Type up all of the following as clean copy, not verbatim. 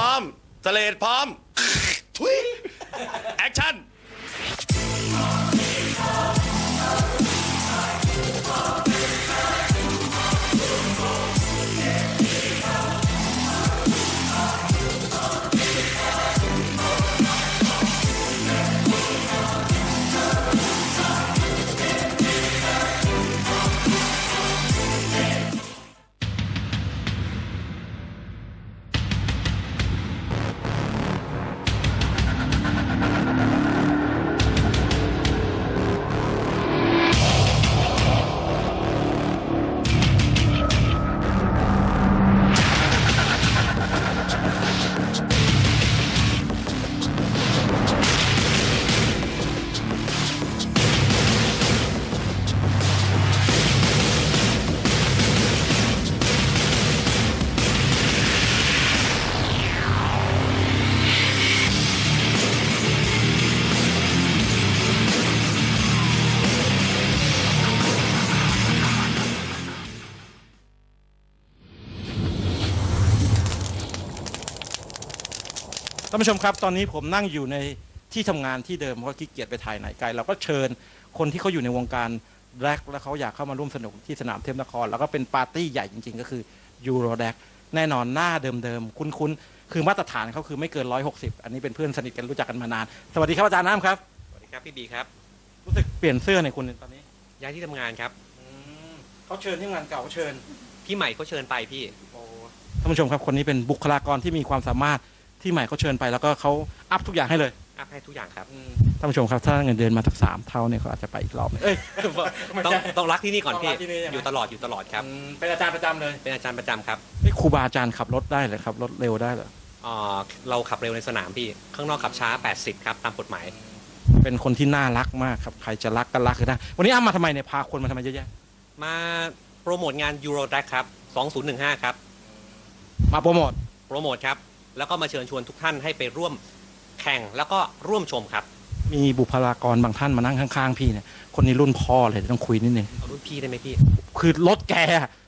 ร้อมสเลดพร้อมทุยแอคชั่นท่านผู้ชมครับตอนนี้ผมนั่งอยู่ในที่ทำงานที่เดิมเพราะขี้เกียจไปถ่ายไหนไกลเราก็เชิญคนที่เขาอยู่ในวงการแร็กแล้วเขาอยากเข้ามาร่วมสนุกที่สนามเทพนครแล้วก็เป็นปาร์ตี้ใหญ่จริงๆก็คือยูโรแร็กแน่นอนหน้าเดิมๆคุ้นๆคือมาตรฐานเขาคือไม่เกิน160อันนี้เป็นเพื่อนสนิทกันรู้จักกันมานานสวัสดีครับอาจารย์น้ำครับสวัสดีครับพี่บีครับรู้สึกเปลี่ยนเสื้อในคุณตอนนี้ย้ายที่ทำงานครับเขาเชิญที่งานเก่าเขาเชิญพี่ใหม่เขาเชิญไปพี่ท่านผู้ชมครับคนนี้เป็นบุคลากรที่มีความสามารถที่ใหม่เขาเชิญไปแล้วก็เขาอัพทุกอย่างให้เลยอัพให้ทุกอย่างครับท่านผู้ชมครับถ้าเงินเดือนมาสัก3 เท่าเนี่ยเขาอาจจะไปอีกรอบนึงต้องรักที่นี่ก่อนพี่อยู่ตลอดครับเป็นอาจารย์ประจำเลยเป็นอาจารย์ประจำครับครูบาอาจารย์ขับรถได้เลยครับรถเร็วได้เหรอเราขับเร็วในสนามพี่ข้างนอกขับช้า80ครับตามกฎหมายเป็นคนที่น่ารักมากครับใครจะรักก็รักได้วันนี้อ้ำมาทำไมเนี่ยพาคนมาทำไมเยอะแยะมาโปรโมทงาน Eurotrack ครับ2015ครับมาโปรโมทครับแล้วก็มาเชิญชวนทุกท่านให้ไปร่วมแข่งแล้วก็ร่วมชมครับมีบุคลากรบางท่านมานั่งข้างๆพี่เนี่ยคนนี้รุ่นพ่อเลยต้องคุยนิดนึงรุ่นพี่ได้ไหมพี่คือรถแก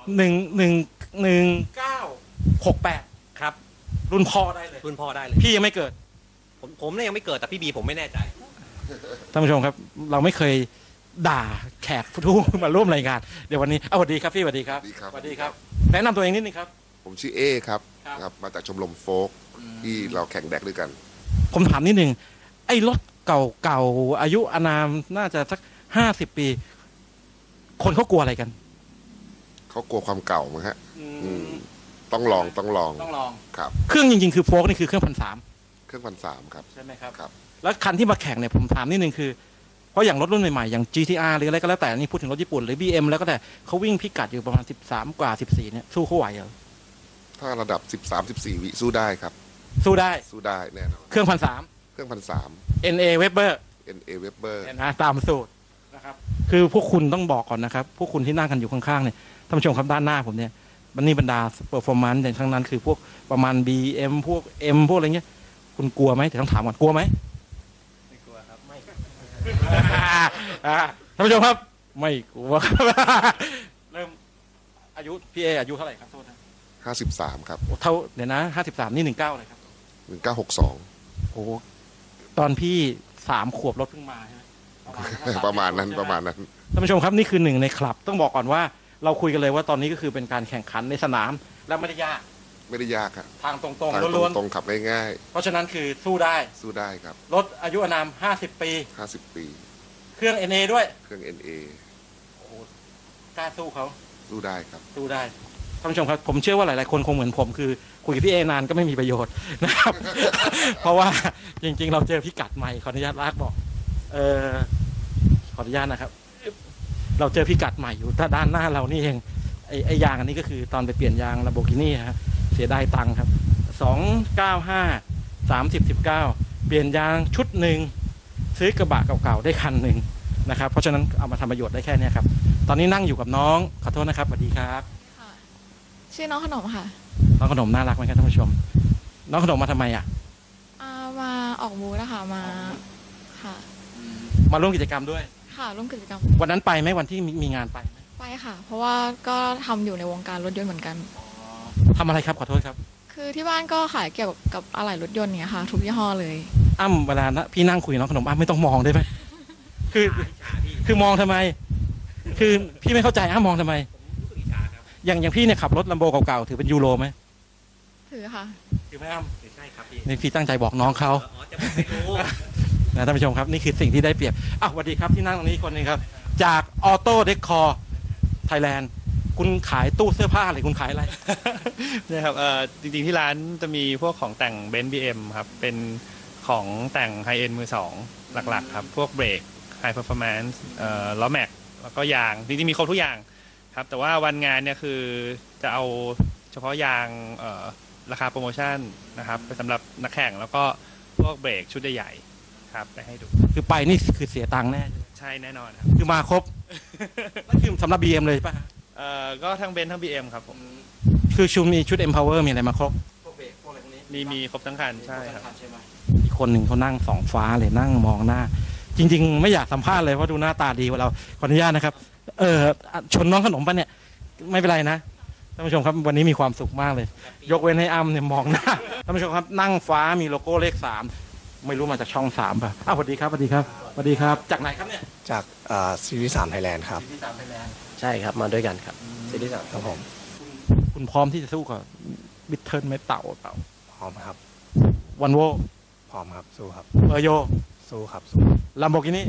1968 ครับรุ่นพ่อได้เลยพี่ยังไม่เกิดผมเนี่ยยังไม่เกิดแต่พี่บีผมไม่แน่ใจท่านผู้ชมครับเราไม่เคยด่าแขกผู้มาร่วมรายการเดี๋ยววันนี้สวัสดีครับพี่สวัสดีครับสวัสดีครับแนะนำตัวเองนิดนึงครับผมชื่อเอครับมาจากชมรมโฟกที่เราแข่งแดกด้วยกันผมถามนิดนึงไอ้รถเก่าอายุอานามน่าจะสัก50 ปีคนเขากลัวอะไรกันเขากลัวความเก่ามั้งฮะต้องลองครับเครื่องจริงๆคือโฟกนี่คือเครื่อง1,300 เครื่อง1,300ครับใช่ไหมครับครับแล้วคันที่มาแข่งเนี่ยผมถามนิดนึงคือเพราะอย่างรถรุ่นใหม่ๆอย่าง GTR หรืออะไรก็แล้วแต่นี่พูดถึงรถญี่ปุ่นหรือ BM แล้วก็แต่เขาวิ่งพิกัดอยู่ประมาณ13กว่า14เนี่ยสู้เขาไหวเหรอถ้าระดับ13-14 วิสู้ได้ครับสู้ได้แน่นอนเครื่อง1,300 NA Weber นะตามสูตรนะครับคือพวกคุณต้องบอกก่อนนะครับพวกคุณที่นั่งกันอยู่ข้างๆเนี่ยท่านผู้ชมครับด้านหน้าผมเนี่ยบรรดาเปอร์ฟอร์แมนซ์อย่างทั้งนั้นคือพวกประมาณ BM พวก M พวกอะไรเงี้ยคุณกลัวไหมแต่ต้องถามก่อนกลัวไหมไม่กลัวครับไม่ท่านผู้ชมครับไม่กลัวเริ่มอายุพี่เออายุเท่าไหร่ครับโทษนะ 53ครับเท่าเดี๋ยวนะ53นี่19เลยครับ 1962 โอ้ตอนพี่3 ขวบรถเพิ่งมาใช่ไหมประมาณนั้นท่านผู้ชมครับนี่คือ1ในคลับต้องบอกก่อนว่าเราคุยกันเลยว่าตอนนี้ก็คือเป็นการแข่งขันในสนามและไม่ได้ยากครับทางตรงๆล้วนๆตรงขับง่ายๆเพราะฉะนั้นคือสู้ได้ครับรถอายุอานาม50 ปีเครื่อง NA ด้วยเครื่อง NA โอ้กล้าสู้เขาสู้ได้ครับสู้ได้ท่านผู้ชมครับผมเชื่อว่าหลายๆคนคงเหมือนผมคือคุยกับพี่เอนานก็ไม่มีประโยชน์นะครับเพราะว่าจริงๆเราเจอพิกัดใหม่ขออนุญาตลากบอกขออนุญาตนะครับเราเจอพิกัดใหม่อยู่ด้านหน้าเรานี่เองไอ้ยางอันนี้ก็คือตอนไปเปลี่ยนยาง Lamborghini ฮะเสียดายตังค์ครับ295 30 19เปลี่ยนยางชุดหนึ่งซื้อกระบะเก่าๆได้คันหนึ่งนะครับเพราะฉะนั้นเอามาทำประโยชน์ได้แค่นี้ครับตอนนี้นั่งอยู่กับน้องขอโทษนะครับสวัสดีครับชื่อน้องขนมค่ะน้องขนมน่ารักไหมครับท่านผู้ชมน้องขนมมาทำไมมาออกบูธนะคะมาค่ะมาร่วมกิจกรรมด้วยค่ะร่วมกิจกรรมวันนั้นไปไหมวันที่มีงานไปค่ะเพราะว่าก็ทำอยู่ในวงการรถยนต์เหมือนกันทำอะไรครับขอโทษครับคือที่บ้านก็ขายเกี่ยวกับอะไหล่รถยนต์เนี่ยค่ะ ทุกยี่ห้อเลยอ้ำเวลานะพี่นั่งคุยน้องขนมอ้ำไม่ต้องมองได้ไหมคือมองทำไม คือพี่ไม่เข้าใจอ้ำมองทำไม อย่างพี่เนี่ยขับรถลัมโบเก่าๆถือเป็นยูโรไหมถือค่ะถือไหมอ้ำใช่ครับพี่นี่พี่ตั้งใจบอกน้องเขาอ๋อจะไม่รู้นะท่านผู้ชมครับนี่คือสิ่งที่ได้เปรียบอ้าวสวัสดีครับที่นั่งตรงนี้คนหนึงครับ จากออโต้เดคคอร์ไทยแลนด์คุณขายตู้เสื้อผ้าหรือคุณขายอะไรเนี่ยครับจริงๆที่ร้านจะมีพวกของแต่งเบนซ์บีเอ็มครับเป็นของแต่งไฮเอ็นมือสองหลักๆครับพวกเบรกไฮเพอร์ฟอร์แมนซ์ล้อแม็กแล้วก็ยางจริงๆมีครบทุกอย่างครับแต่ว่าวันงานเนี่ยคือจะเอาเฉพาะยางราคาโปรโมชั่นนะครับไปสำหรับนักแข่งแล้วก็พวกเบรกชุดใหญ่ๆครับไปให้ดูคือไปนี่คือเสียตังค์แน่ใช่แน่นอนครับคือมาครบนั่นคือสำหรับ BM เลยป่ะก็ทั้งเบนซ์ทั้ง BM ครับผมคือชุดมีชุด Empower มีอะไรมาครบพวกเบรกพวกอะไรพวกนี้มีครบทั้งคันใช่ครับอีกคนหนึ่งเขานั่งสองฟ้าเลยนั่งมองหน้า จริง ๆ ไม่อยากสัมภาษณ์เลยเพราะดูหน้าตาดีกว่าเราขออนุญาตนะครับชนน้องขนมปะเนี่ยไม่เป็นไรนะท่านผู้ชมครับวันนี้มีความสุขมากเลย ยกเว้นให้อ้ำเนี่ยมองหน้าท่านผู้ชมครับนั่งฟ้ามีโลโก้เลข3ไม่รู้มาจากช่อง3ป่ะอ้าวสวัสดีครับสวัสดีครับสวัสดีครับจากไหนครับเนี่ยจากซีรีส์3ไทยแลนด์ครับที่3ไทยแลนด์ใช่ครับ มาด้วยกันครับซีรีส์3ครับผมคุณพร้อมที่จะสู้กับบิทเทิลไหมเต่าพร้อมครับวันโวพร้อมครับ สู้ครับเออโยสู้ครับ สู้ลัมโบกินี่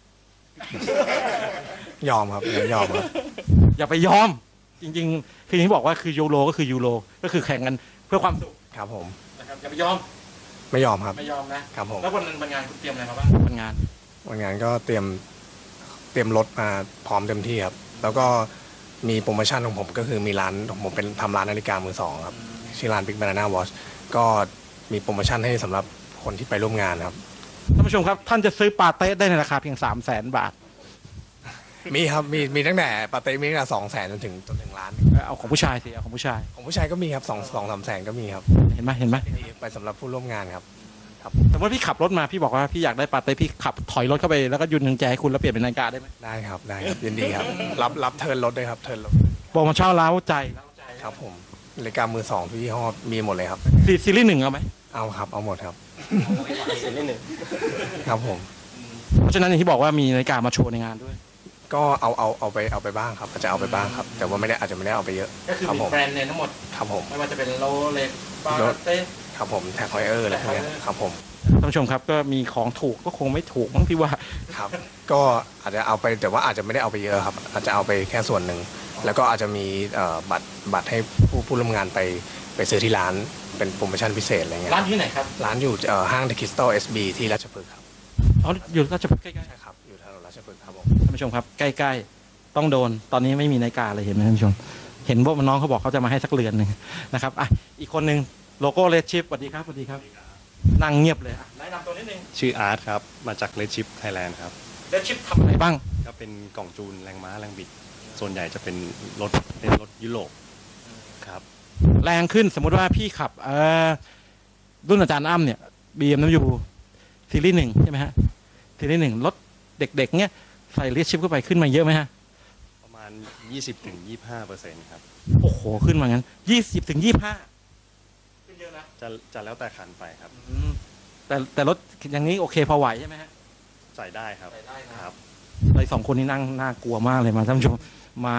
ยอมครับยอมครับอย่าไปยอม จริงๆ คืออย่างที่บอกว่าคือยูโรก็คือยูโรก็คือแข่งกันเพื่อความสุขครับผมนะครับอย่าไปยอมไม่ยอมครับไม่ยอมนะครับผมแล้ววันงานคุณเตรียมอะไรมาบ้างวันงานวันงานก็เตรียมรถมาพร้อมเต็มที่ครับ แล้วก็มีโปรโมชั่นของผมก็คือมีร้านผมเป็นทำร้านนาฬิกามือสองครับชื่อร้าน Big Banana Watch ก็มีโปรโมชั่นให้สำหรับคนที่ไปร่วมงานครับท่านผู้ชมครับ ท่านจะซื้อปาเต้ได้ในราคาเพียง 300,000 บาทมีครับมีตั้งแต่ปาเต้มีตั้งแต่200,000จนถึงล้านเอาของผู้ชายสิเอาของผู้ชายของผู้ชายก็มีครับ2-3 แสนก็มีครับเห็นไหมไปสำหรับผู้ร่วมงานครับแต่ว่าพี่ขับรถมาพี่บอกว่าพี่อยากได้ปาเต้พี่ขับถอยรถเข้าไปแล้วก็ยืนกุญแจให้คุณแล้วเปลี่ยนเป็นนาฬิกาได้ไหมได้ครับยินดีครับ รับเทิร์นรถด้วยครับเทิร์นรถโปรโมชั่นล้าวใจครับผมนาฬิกามือสองทุกยี่ห้อมีหมดเลยครับซีรีส์1เอาไหมเอาครับเอาหมดครับครับผมเพราะฉะนั้นอย่างที่บอกว่ามีนาฬิกามาโชว์ในงานด้วยก็เอาไปบ้างครับอาจจะเอาไปบ้างครับ แต่ว่าอาจจะไม่ได้เอาไปเยอะก็คือครับมีผมแบรนด์เนมทั้งหมดครับผมไม่ว่าจะเป็นโรเล็กปาเต้ครับผมแท็กไฮเออร์อะไรพวกเนี้ยครับผมท่านผู้ชมครับก็มีของถูกก็คงไม่ถูกมั้งพี่ว่าครับ ก็อาจจะเอาไปแต่ว่าอาจจะไม่ได้เอาไปเยอะครับ อาจจะเอาไปแค่ส่วนหนึ่งแล้วก็อาจจะมีบัตรให้ผู้ร่วมงานไปซื้อที่ร้านเป็นโปรโมชั่นพิเศษอะไรเงี้ยร้านที่ไหนครับร้านอยู่ห้างเดอะคริสตัล SB ที่ราชพฤกษ์ครับอ๋ออยู่ราชพฤกษ์ใกล้ใช่ครับอยู่ถนนราชพฤกษ์ครับผมๆท่านผู้ชมครับใกล้ๆต้องโดนตอนนี้ไม่มีนาฬิกาเลยเห็นไหมท่านผู้ชมเห็นว่าน้องเขาบอกเขาจะมาให้สักเรือนหนึ่งนะครับอ่ะอีกคนหนึ่งโลโก้เลดชิปสวัสดีครับนั่งเงียบเลยแนะนำตัวนิดนึงชื่ออาร์ตครับ มาจาก Red Chip Thailand ครับเลดชิปทำอะไรบ้างก็เป็นกล่องจูนแรงม้าแรงบิด ส่วนใหญ่จะเป็นรถยุโรปครับแรงขึ้นสมมุติว่าพี่ขับรุ่นอาจารย์อ้ำเนี่ย BMW ซีรีส์1ใช่ไหมฮะซีรีส์1รถเด็กๆเนี่ยใส่เลดชิปเข้าไปขึ้นมาเยอะไหมฮะประมาณ 20-25% ครับโอ้โหขึ้นมางั้น20-25ขึ้นเยอะนะจะแล้วแต่คันไปครับแต่รถอย่างนี้โอเคพอไหวใช่ไหมฮะใส่ได้ครับ ครับไอ้2 คนนี้นั่งน่ากลัวมากเลยมาท่านผู้ชมมา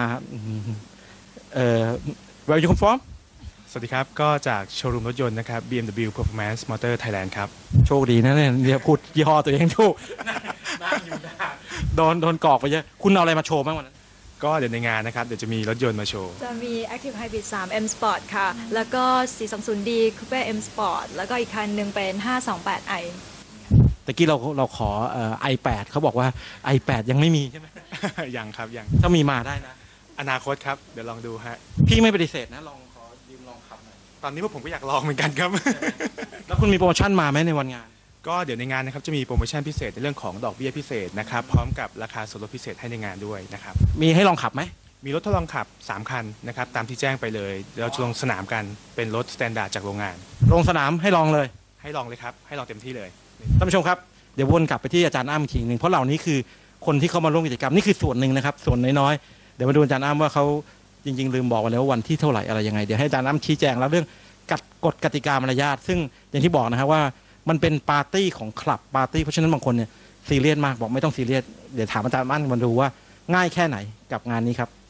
where you come from สวัสดีครับก็จากโชว์รูมรถยนต์นะครับ BMW Performance Motor Thailand ครับโชคดีนะเนี่ยเดี๋ยวพูดยี่ห้อตัวเองถูกนั่งอยู่หน้าโดนกรอกไปเยอะคุณเอาอะไรมาโชว์บ้างวันนั้นก็เดี๋ยวในงานนะครับเดี๋ยวจะมีรถยนต์มาโชว์จะมี Active Hybrid 3 M Sport ค่ะ แล้วก็ 420D Coupe M Sport แล้วก็อีกคันหนึ่งเป็น 528i ตะกี้เราขอiPad เขาบอกว่า iPad ยังไม่มีใช่ไหมยังครับยังถ้ามีมาได้นะอนาคตครับเดี๋ยวลองดูฮะพี่ไม่ปฏิเสธนะลองขอยืมลองขับหน่อยตอนนี้พวกผมก็อยากลองเหมือนกันครับแล้วคุณมีโปรโมชั่นมาไหมในวันงานก็เดี๋ยวในงานนะครับจะมีโปรโมชั่นพิเศษในเรื่องของดอกเบี้ยพิเศษนะครับพร้อมกับราคาส่วนลดพิเศษให้ในงานด้วยนะครับมีให้ลองขับไหมมีรถทดลองขับ 3 คันนะครับตามที่แจ้งไปเลยเราจะลงสนามกันเป็นรถสแตนดาร์ดจากโรงงานลงสนามให้ลองเลยให้ลองเลยครับให้ลองเต็มที่เลยท่านผู้ชมครับเดี๋ยววนกลับไปที่อาจารย์อ้ำอีกทีหนึ่งเพราะเหล่านี้คือคนที่เข้ามาร่วมกิจกรรมนี่คือส่วนหนึ่งนะครับส่วนน้อยๆเดี๋ยวมาดูอาจารย์อ้ำว่าเขาจริงๆลืมบอกไปแล้วว่าวันที่เท่าไหร่อะไรยังไงเดี๋ยวให้อาจารย์อ้ำชี้แจงแล้วเรื่องกฎกติกามารยาทซึ่งอย่างที่บอกนะครับว่ามันเป็นปาร์ตี้ของคลับปาร์ตี้เพราะฉะนั้นบางคนเนี่ยซีเรียสมากบอกไม่ต้องซีเรียสเดี๋ยวถามอาจารย์มั่นมาดูว่าง่ายแค่ไหนกับงานนี้ครับ